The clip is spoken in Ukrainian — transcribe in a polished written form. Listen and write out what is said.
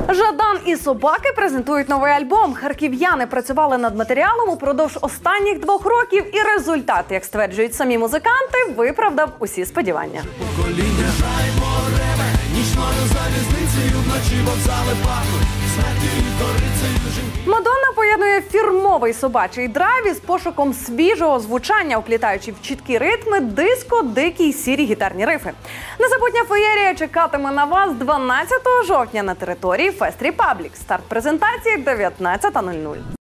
Жадан і собаки презентують новий альбом. Харків'яни працювали над матеріалом упродовж останніх 2 років, і результат, як стверджують самі музиканти, виправдав усі сподівання. Мадонна поєднує фірмовий собачий драйв із пошуком свіжого звучання, вплітаючи в чіткі ритми диско, дикі й сірі гітарні рифи. Незабутня феєрія чекатиме на вас 12 жовтня на території Фест Репаблік. Старт презентації 19:00.